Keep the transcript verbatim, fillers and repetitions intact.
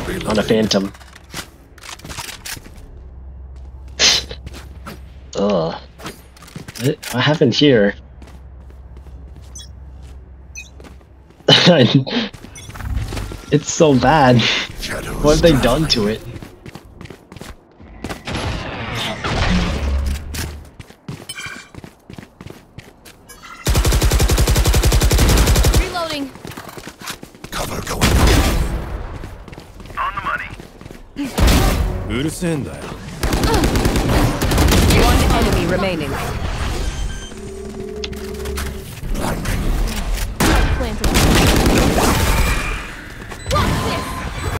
on a Phantom. Ugh. What happened here? It's so bad. What have they done to it? Reloading. Cover going on the money. One enemy remaining.